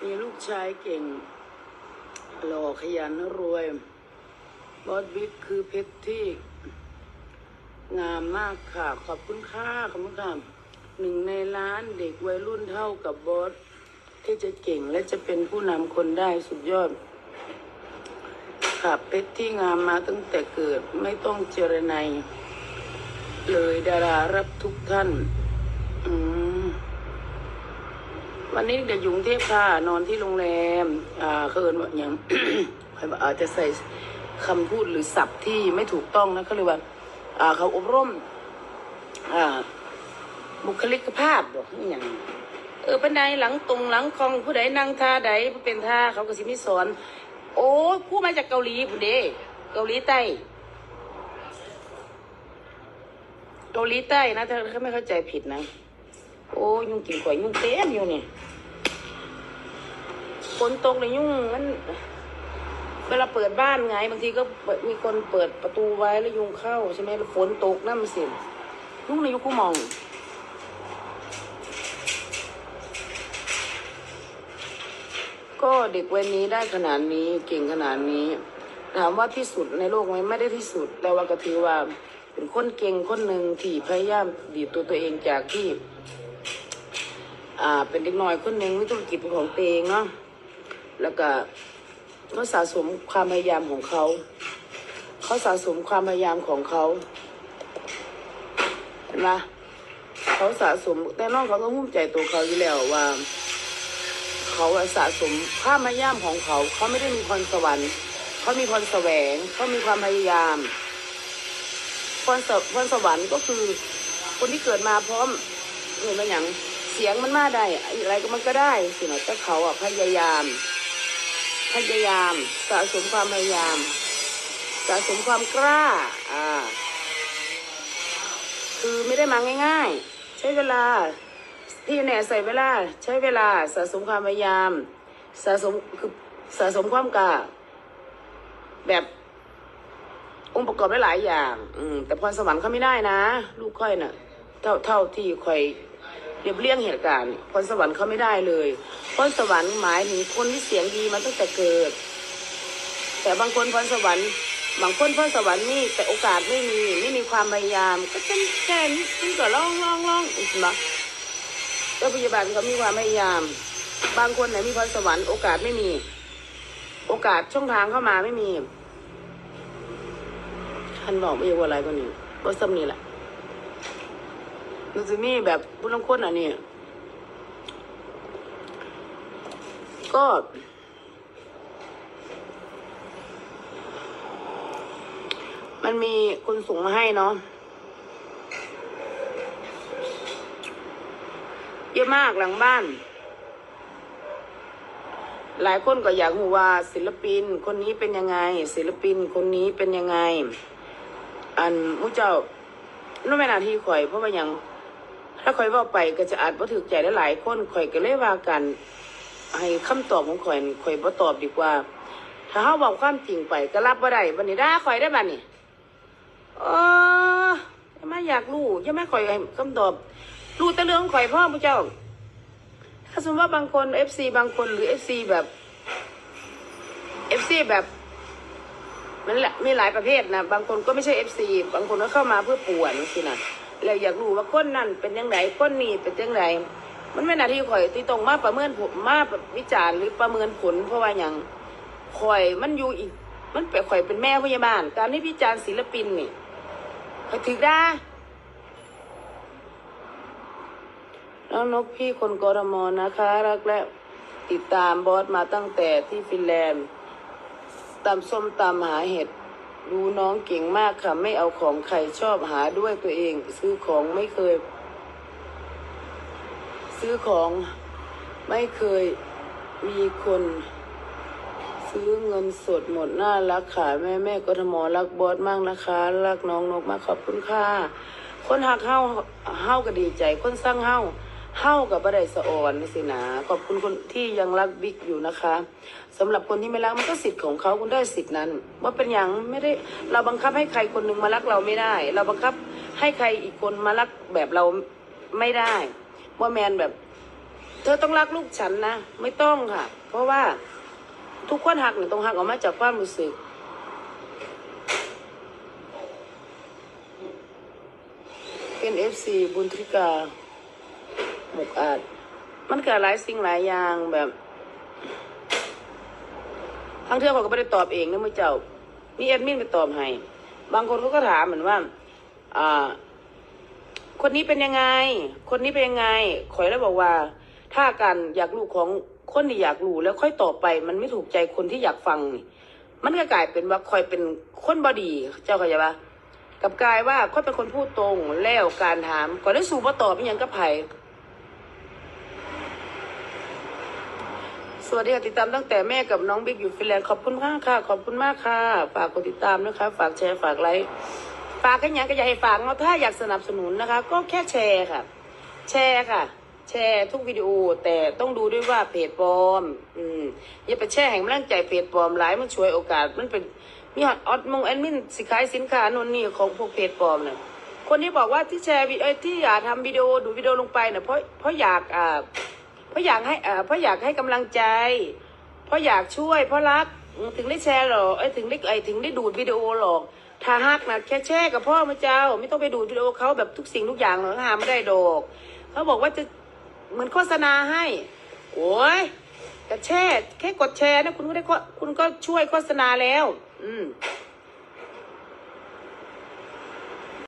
มีลูกชายเก่งหล่อขยันรวยบอสบิ๊กคือเพชรที่งามมากค่ะขอบคุณค่ะขอบคุณค่ะ1 ในล้านเด็กวัยรุ่นเท่ากับบอสที่จะเก่งและจะเป็นผู้นำคนได้สุดยอดค่ะเพชรที่งามมาตั้งแต่เกิดไม่ต้องเจรไนเลยดารารับทุกท่านวันนี้เด็กอยู่กรุงเทพค่ะนอนที่โรงแรมเคินว่าอย่าง อาจจะใส่คำพูดหรือศัพท์ที่ไม่ถูกต้องนะเขาเรียกว่าเขาอบรมบุคลิกภาพบอกนี่อย่างเป็นใดหลังตรงหลังคองผู้ใดนั่งท่าใดผู้เป็นท่าเขาก็สิมิสอนโอ้ผู้มาจากเกาหลีผู้เดเกาหลีใต้เกาหลีใต้นะถ้าเขาไม่เข้าใจผิดนะโอ้ยุ่งกินข่อยยุ่งเต้นอยู่เนี่ยฝนตกเลยยุ่งงั้นเวลาเปิดบ้านไงบางทีก็มีคนเปิดประตูไว้แล้วยุงเข้าใช่ไหมฝนตกน้ำมันเสียยุ่งในยุคกูมองก็เด็กวัยนี้ได้ขนาดนี้เก่งขนาดนี้ถามว่าที่สุดในโลกไหมไม่ได้ที่สุดแต่ว่าก็ถือว่าเป็นคนเก่งคนหนึ่งที่พยายามดีดตัวเองจากที่เป็นเด็กน้อยคนหนึ่งมีธุรกิจเป็นของตัวเองเนาะแล้วก็เขาสะสมความพยายามของเขาสะสมความพยายามของเขาเห็นไหมเขาสะสมแต่น้องเขาก็ภูมิใจตัวเขาอยู่แล้วว่าเขาสะสมความพยายามของเขาไม่ได้มีพรสวรรค์เขามีพรแสวงเขามีความพยายามพรสวรรค์ก็คือคนที่เกิดมาพร้อมเห็นไหมอย่างเสียงมันมาได้อะไรก็มันก็ได้สินะแต่เขาพยายามสะสมความพยายามสะสมความกล้าคือไม่ได้มาง่ายๆใช้เวลาที่แน่ใส่เวลาใช้เวลาสะสมความพยายามสะสมความกล้าแบบองค์ประกอบหลายๆอย่างแต่พรสวรรค์เขาไม่ได้นะลูกค่อยน่ะเท่าที่ค่อยเรียบเรียงเหตุการณ์พรสวรรค์เขาไม่ได้เลยพรสวรรค์หมายถึงคนที่เสียงดีมาตั้งแต่เกิดแต่บางคนพรสวรรค์บางคนพรสวรรค์นี่แต่โอกาสไม่มีความพยายามก็เป็นแค่นี้ก็ลองอีกมั้ยเจ้าพยาบาลเขามีความพยายามบางคนไหนมีพรสวรรค์โอกาสไม่มีโอกาสช่องทางเข้ามาไม่มีท่านบอกไม่รู้อะไรก็นี่ก็ซ้ำนี่แหละมันจะมีแบบผู้ลงคนนี่ก็มันมีคนส่งมาให้เนาะเยอะมากหลังบ้านหลายคนก็อยากรู้ว่าศิลปินคนนี้เป็นยังไงศิลปินคนนี้เป็นยังไงมุเจ้านั่นเป็นหน้าที่ข่อยเพราะว่าอย่างถ้าข่อยว่าไปก็จะอาจบ่ถูกใจได้หลายคนข่อยก็เลยว่ากันให้คำตอบของข่อยบ่ตอบดีกว่าถ้าเฮาบอกความจริงไปก็รับบ่ได้บัดนี้ด่าข่อยได้บัดนี้ยังไม่อยากรู้ยังไม่ข่อยให้คำตอบรู้แต่เรื่องของข่อยพ่อมุเจ้าถ้าสมมติว่าบางคน FC บางคนหรือ FC แบบมันมีหลายประเภทนะบางคนก็ไม่ใช่ FC บางคนก็เข้ามาเพื่อป่วนสินะแล้วอยากรู้ว่าคนนั่นเป็นยังไงคนนี้เป็นยังไงมันไม่หน้าที่ข่อยที่ตรงมาประเมินผลมาวิจารณ์หรือประเมินผลเพราะว่าอย่างข่อยมันอยู่อีกมันเป็นข่อยเป็นแม่พยาบาลการที่วิจารณ์ศิลปินนี่ข่อยถือได้น้องนกพี่คนกรมนะคะรักและติดตามบอสมาตั้งแต่ที่ฟินแลนด์ตำส้มตำหาเห็ดดูน้องเก่งมากค่ะไม่เอาของใครชอบหาด้วยตัวเองซื้อของไม่เคยมีคนซื้อเงินสดหมดน่ารักค่ะแม่กทมรักบอสมากนะคะรักน้องนกมากขอบคุณค่ะคนหักเฮาก็ดีใจคนสร้างเฮากับบ่ได้สะอ่อนสินะขอบคุณคนที่ยังรักบิ๊กอยู่นะคะสำหรับคนที่ไม่รักมันก็สิทธิ์ของเขาคุณได้สิทธิ์นั้นว่าเป็นอย่างไม่ได้เราบังคับให้ใครคนหนึ่งมารักเราไม่ได้เราบังคับให้ใครอีกคนมารักแบบเราไม่ได้ว่าแมนแบบเธอต้องรักลูกฉันนะไม่ต้องค่ะ เพราะว่าทุกคนหักเนี่ยต้องหักออกมาจากความรู้สึกเป็นFC บุญทริกาหมกอาจมันเกิดหลายสิ่งหลายอย่างแบบทั้งเทื่อเขาก็ไม่ได้ตอบเองนะมื่อเจ้ามีแอดมินไปตอบให้บางคนเขาก็ถามเหมือนว่าคนนี้เป็นยังไงคนนี้เป็นยังไงข่อยแล้วบอกว่าถ้าการอยากรู้ของคนที่อยากรู้แล้วค่อยตอบไปมันไม่ถูกใจคนที่อยากฟังนี่มันก็กลายเป็นว่าข่อยเป็นคนบอดีเจ้าเข้าใจปะกับกลายว่าค่อยเป็นคนพูดตรงแล้วการถามก่อนได้สู่มาตอบเป็นยังก็ไผ่สวัสดีค่ะติดตามตั้งแต่แม่กับน้องบิ๊กอยู่ฟินแลนด์ขอบคุณมากค่ะขอบคุณมากค่ะฝากกดติดตามนะคะฝากแชร์ฝากไลค์ฝากกันยังก็อย่าให้ฝากเนาะถ้าอยากสนับสนุนนะคะก็แค่แชร์ค่ะแชร์ค่ะแชร์ทุกวิดีโอแต่ต้องดูด้วยว่าเพจปลอมอย่าไปแชร์แห่งแรงใจเพจปลอมหลายมันช่วยโอกาสมันเป็นมีฮอตออดมงแอดมินสิขายสินค้าโน่นนี่ของพวกเพจปลอมเนี่ยคนที่บอกว่าที่แชร์ที่อยากทำวิดีโอดูวิดีโอลงไปเนี่ยเพราะอยากเพราะอยากให้กำลังใจเพราะอยากช่วยเพราะรักถึงได้แชร์หรอกถึงได้ดูดวิดีโอหรอกถ้าฮักนะแค่แชร์กับพ่อมาเจ้าไม่ต้องไปดูดวิดีโอเขาแบบทุกสิ่งทุกอย่างหรอกหาไม่ได้ดอกเขาบอกว่าจะเหมือนโฆษณาให้โอ้ยแต่แค่กดแชร์นะคุณก็ช่วยโฆษณาแล้ว